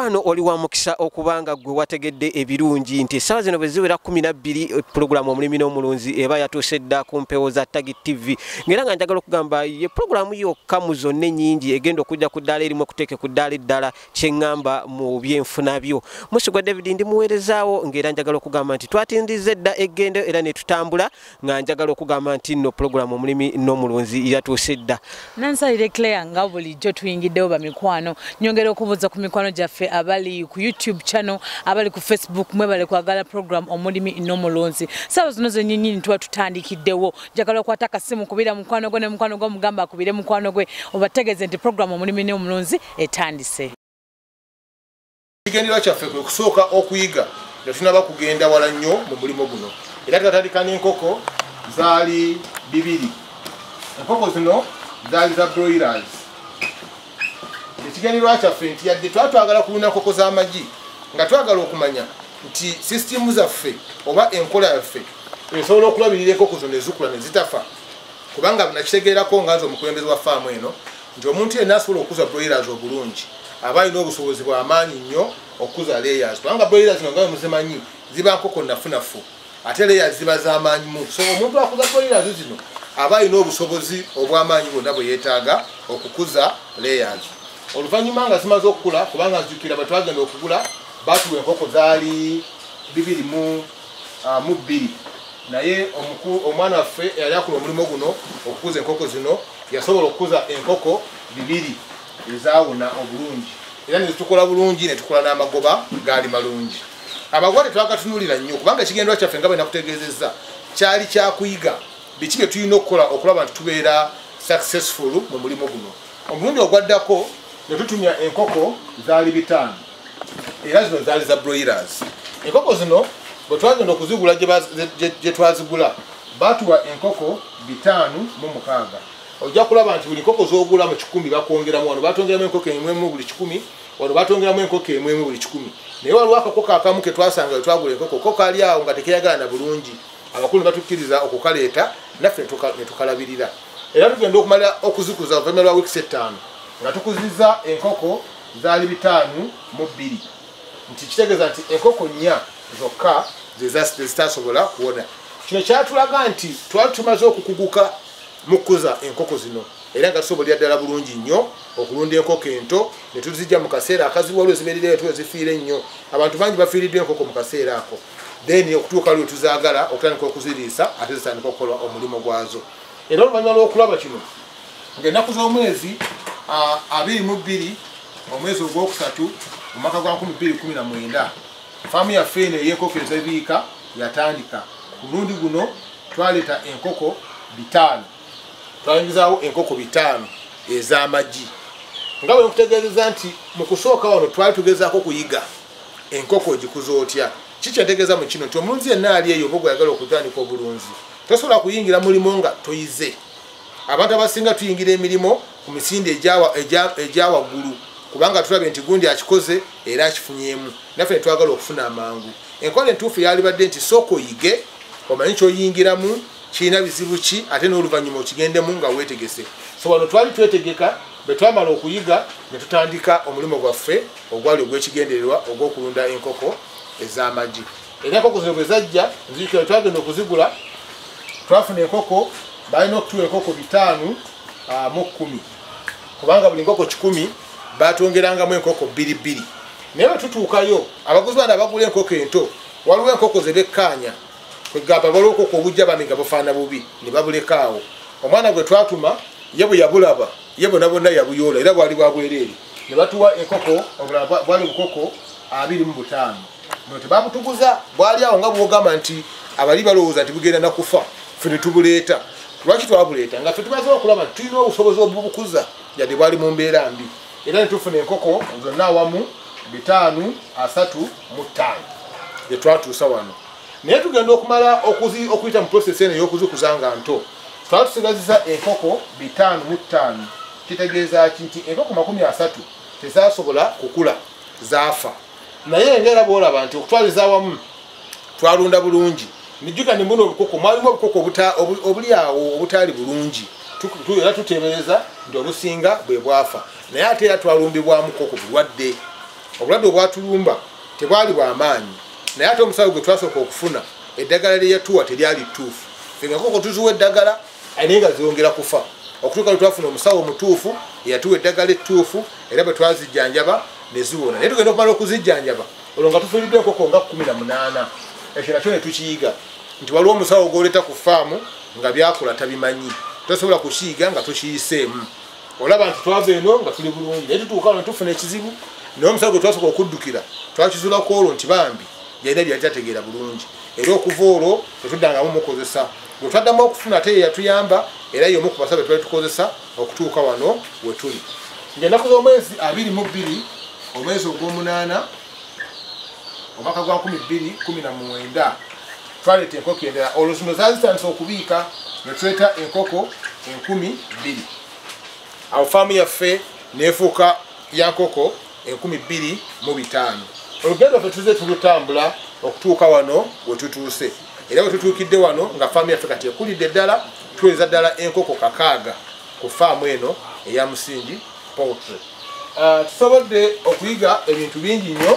mukwano oli wa mukisa okubanga gwe wategedde ebirungi nti essaawa zino bwe ziwera 12 pulogulaamu omulimi n'omulunzi eba yatuuse dda ku mpewo za Tagi TV ng'era nga njagala okugamba ye pulogulaamu yokka mu zonna ennyingi egenda okujja ku ddaala erimu okuteeke ku ddaala eddala kyeŋŋamba mu byenfuna byo. Musigwa David ndi muweerezaawo ng'era njagala okugamba nti twatindiza edda eggendo era ne tutambula nga njagala okugamba nti nno pulogulaamu omulimi n'omulunzi yatuuse dda. Nansalire Claire nga bulijjo tuyingiddewo bamikwano nyongera okubuuza ku mikwano gyaffe abali ku YouTube channel abali ku Facebook mwebale kwagala program omulimi n'omulunzi. Sawa zino zennyini tuba tutandikiddewo njagala okwata akasimu kubira mukwano gwe ne mukwano gwe mugamba akubire mukwano gwe obategeeze nti program omulimi n'omulunzi etandise. Kigendera kyaffe kwe kusooka okuyiga nga tunaba kugenda wala nnyo mu mulimo guno era twatandika n'enkoko zaali 2. Enkoko zino zaali za broilers. Ekigendererwa kyaffe nti yadde twatwagala kulunda nkoko z'amagi nga twagala okumanya nti sisitimu zaffe oba enkola yaffe esobola okulabirira enkoko zino ezikula ne zitafa kubanga nakitegeerako nga nze omukulembeze wa faamu eno nti omuntu yenna asobola okuza broilers obulungi aba alina obusobozi bw'amaanyi nnyo okuza layers kubanga broilers zino nga muzimanyi ziba nkoko nafunafu ate layers ziba z'amaanyi mu so omuntu akuza broilers zino aba alina obusobozi obw'amaanyi bwonna bwe yeetaaga okukuza layers. Oluvannyuma nga zimaze okukula kubanga nzijukira bwe twagenda okugula baatuwa enkoko zaali 2 naye omwana waffe eyali akola omulimu guno okukuza enkoko zino yasobola okukuza enkoko 2 ezaawona obulungi era ne zitukola bulungi ne tukola n'amagoba gaali malungi. Amagoba tetwagatunuulira nnyo kubanga ekigendwa kyaffe nga bwe nakutegeezezza kyali kyakuyiga biki bye tulina okukola okulaba nti tubeera successful mu mulimu guno. Omulundi ogwaddako ne tutumya enkoko zaali 5 era zino zaali za broilers. Enkoko zino bwe twagenda okuzigula gye twazigula baatuwa enkoko 506. Ojja kulaba nti buli nkoko z'ogula mu 100 bakwongeramu wano batongeramu enkoko emwemu buli 10 wano batongeramu enkoko emwemu buli 10 naye waliwo akakoko akamu ke twasanga we twagula enkoko koko ali awo nga tekeyagala na bulungi abakulu batukkiriza okukaleeta naffe ne tukalabirira era tugenda okumala okuzikuza oluvannyuma lwa wiiki 5 nga tukuzizza enkoko zaali 5 mu 2 nti kitegeeza nti enkoko 4 zokka zezitasobola kuwona. Kino kyatulaga nti twali tumaze okukuguka mu kukuza enkoko zino era nga tusobolera ddala bulungi nnyo okulunda enkoko ento ne tuzijja mu kaseera akazibu waliwo zibeerera etuwe zifiire nnyo abantu bangi bafiiriddwa enkoko mu kaseera ako then okutuuka lwe tuzaagala okutandika okuziriisa ate zitandika okukola omulimu gwazo. Era oluvannyuma lw'okulaba kino ng'ennaku z'omwezi 22 omwezi ogwokusatu mu mwaka gwa 2019 faamu yaffe eno ey'enkoko ezebiika yatandika. Ku mulundi guno twaleeta enkoko 5 twayingizaawo enkoko 5 ez'amagi nga bwe nkutegeezeza nti mu kusooka wano twali tugezaako kuyiga enkoko egikuza otya. Kikyentegeeza mu kino nti omulunzi yenna ali eyo oba yagala okutandika obulunzi tosobola kuyingira mulimu nga toyize. Abantu abasinga tuyingira emirimu ku misinde egya waggulu kubanga tulabe nti gundi akikoze era akifunyemu naffe ne twagala okufuna amangu. Enkola entuufu yalibadde nti sooka oyige omanyi ky'oyingiramu kirina bizibu ki ate n'oluvannyuma okigendemu nga weetegese. So wano twali twetegeka bwe twamala okuyiga ne tutandika omulimu gwaffe ogwali ogw'ekigendererwa ogw'okulunda enkoko ez'amagi. Era enkoko zino bwe zajja nzijukira twagenda okuzigula twafuna enkoko balina okutuwa enkoko 5 mu 10 kubanga buli nkoko 10 batongerangamu enkoko 2 naye bwe tutuukayo abaguzi bana bagula enkoko ento waliwo enkoko ze bekkaanya kwegamba waliwo enkoko obujja bami nga bufaana bubi ne babulekaawo. Omwana gwe twatuma ye bwe yabulaba ye bonna bonna yabuyoola era bwali bwabwereere ne batuwa enkoko obulaba bwali bukoko 25 no tebabutuguza bwali awo nga bwogamba nti abali balowooza nti bugenda nakufa ffe ne tubuleeta. Lwaki twabuleeta nga ffe tumaze okulaba nti tulina obusobozi obubukuza yadde bwali mu mbeera mbi era ne tufuna enkoko zonna awamu 535 gye twatuusa wano. Naye tugenda okumala okuyita mu process eno ey'okuzikuza nga nto twali tusigazisa enkoko 505. Kitegeeza ki nti enkoko 30 tezasobola kukula zaafa naye ngera bwolaba nti okutwaliza awamu twalunda bulungi nijjuka ne mbuno obukoko mwalimu obukoko obuli awo obutaali bulungi era tuteebereza nti obusinga bwe bwafa naye ate era twalumbibwamu koko bulwadde obulwadde obwatulumba tebwali bw'amaanyi naye ate omusawo gwe twasooka okufuna eddagala lye yatuwa teryali ttuufu ffe nga enkoko tuziwa eddagala naye nga zongera kufa okutuuka lwe twafuna omusawo omutuufu eyatuwa eddagala ettuufu era bwe twazijjanjaba ne ziwona naye tugenda okumala okuzijjanjaba olwo nga tufiiridde enkoko nga 18 ekyo nakyo ne tukiyiga nti waliwo omusawo gw'oleeta ku faamu nga byakula tabimanyi tosobola kukiyiga nga tokiyiseemu olaba nti twava eno nga tuli bulungi naye tutuuka wano tufuna ekizibu naye omusawo gwe twasooka okuddukira twakizulako olwo nti bambi yalina byali tategeera bulungi era okuva olwo tetuddangamu mukozesa gwe twaddamu okufuna ate ye yatuyamba era y'omu ku basabe twali tukozesa okutuuka wano we tuli ng'ennaku z'omwezi 22 omwezi ogw'omunaana omwaka gwa 2019 twaleeta enkoko endala olwo zino zaazitandisa okubiika ne tuleeta enkoko 10,000 awo faamu yaffe neefuuka ya nkoko 25,000 olugendo lwaffe tuze tulutambula okutuuka wano we tutuuse era we tutuukidde wano nga faamu yaffe kati ekulidde ddala tuweza ddala enkoko 6 ku faamu eno eya Musingi Poultry. Tusobodde okuyiga ebintu bingi nnyo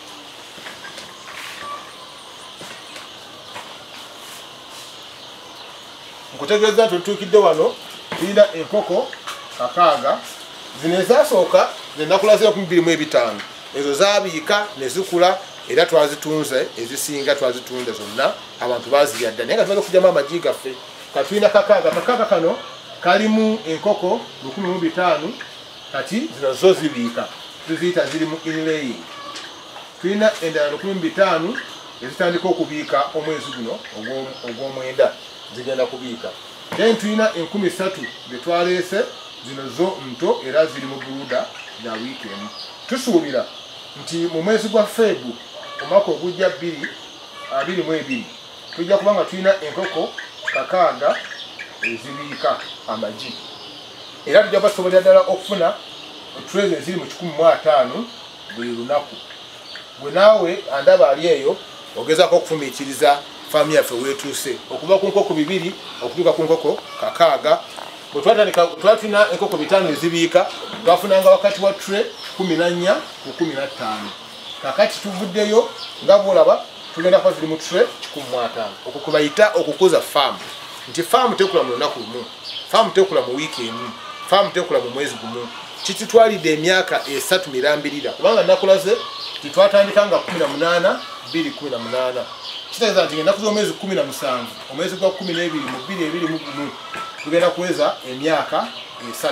nkutegeeza nti tutuukidde wano tulina enkoko 6 zino ezasooka zenakula 25,000 ezo zaabiika ne zikula era twazitunze ezisinga twazitunda zonna abantu bazirya dda naye nga tumaze okugyamu amagi gaffe katulina 6 kano kalimu enkoko 15,000 kati zino zo zibiika tuziyita ziri mu inlaying tulina endala 15,000 ezitandika okubiika omwezi guno ogw'omwenda zigenda kubiika then tulina 13,000 betwaleese zino zo nto era ziri mu brooder ya wiiki emu tusuubira nti mu mwezi gwa Febu omwaka ogujja 2022 tujja kuba nga tulina enkoko 6 ezibiika amagi era tujja basobolera ddala okufuna trays eziri mu 15,000 buli lunaku gwe naawe andaba ali eyo ogezaako okufumiikiriza faamu yaffe weetuuse okuva ku nkoko 2 okutuuka ku nkoko 6 bwe twatandika twali tulina enkoko 5 ezibiika twafunanga wakati wa tray 14 ku 15 kakati tuvuddeyo nga bwolaba tugenda kuba ziri mu tray 15 okwo kubayita okukuza faamu nti faamu tekula mu lunaku lumu faamu tekula mu wiiki emu faamu tekula mu mwezi gumu kitutwalidde emyaka 3 mirambirira kubanga nakulaze titwatandika nga 18 2018 kitegeeza nti ennaku z'omwezi 17 omwezi gwa 12 mu 2021 tugenda kuweza emyaka 3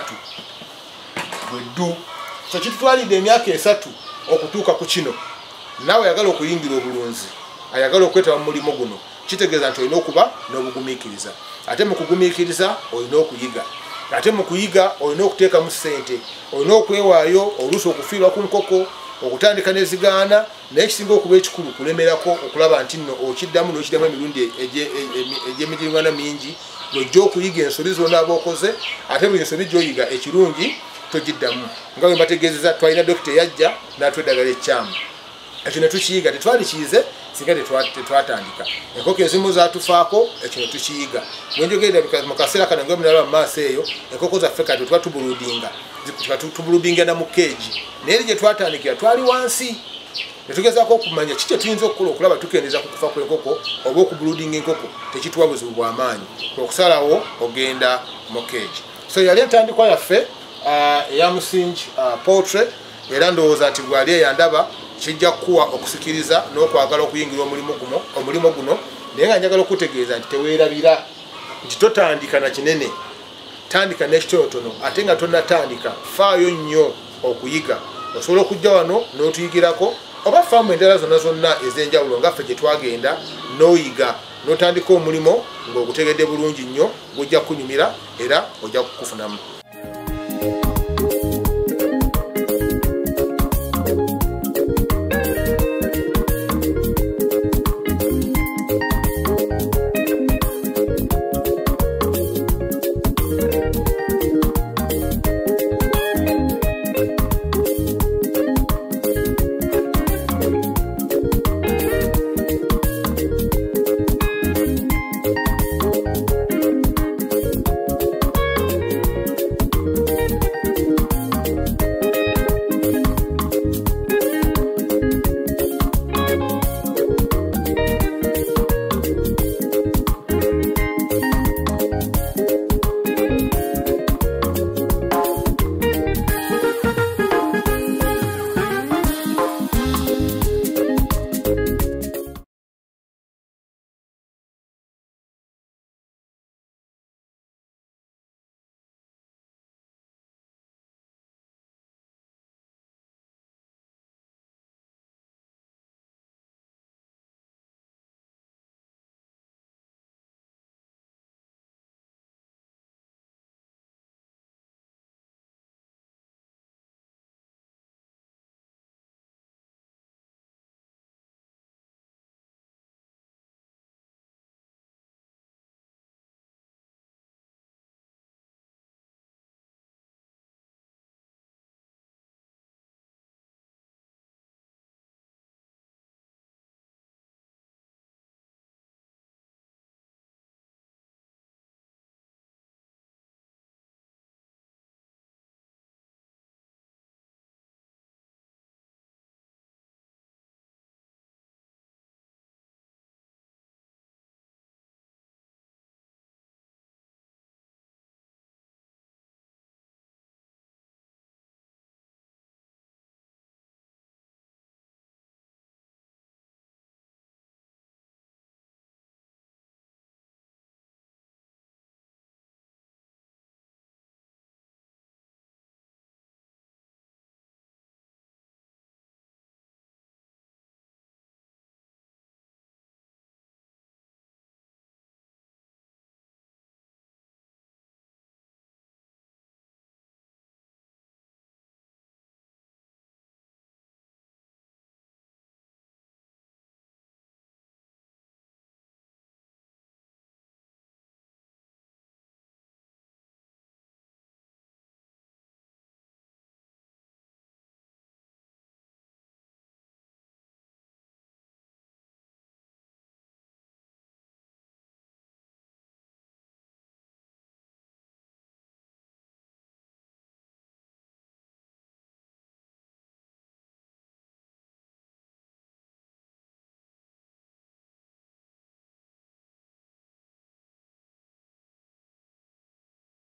bweddu so kitutwalidde emyaka 3 okutuuka ku kino naawe ayagala okuyingira obulunzi ayagala okwetaba mu mulimu guno kitegeeza nti olina okuba n'obugumiikiriza ate mu kugumiikiriza olina okuyiga ate mu kuyiga olina okuteekamu ssente olina okwewaayo oluusi okufiirwa ku nkoko okutandika nezigaana naye kisinga okuba ekikulu kulemerako okulaba nti nno okiddamu n'okiddamu emirundi egy'emirirwana mingi lojja okuyiga ensobi zonna aba okoze ate buli ensobi gy'oyiga ekirungi togiddamu nga bwe mbategeezeza twalina dokita eyajja n'atwa eddagala ekyamu ekyo ne tukiyiga tetwali kiyize singa tetwatandika enkoko ezimu zatufaako ekyo ne tukiyiga bwenjogerera mu kaseera kano nga munalaba mu maaso eyo enkoko zaffe kati tuba tubuludinga na mu keegi naye gye twatandikira twali wansi netugezaako okumanya ki kyetuyinza okukola okulaba tukendeza ku kufa kw'enkoko oba okubuludinga enkoko tekituwa buzibu bw'amaanyi okusalawo ogenda mu keegi so yali entandikwa yaffe eya Musingi Poultry era ndowooza nti gwali eyandaba kijja kuwa okusikiriza n'okwagala okuyingira omulimo guno naye nga njagala okutegeeza nti teweerabira nti totandika na kinene tandika n'ekitonotono ate nga tonnatandika faayo nnyo okuyiga osobola okujja wano n'otuyigirako oba faamu endala zonna ez'enjawulo nga ffe gye twagenda n'oyiga n'otandika omulimo ng'ogutegedde bulungi nnyo gujja kunyumira era ojja kukufunamu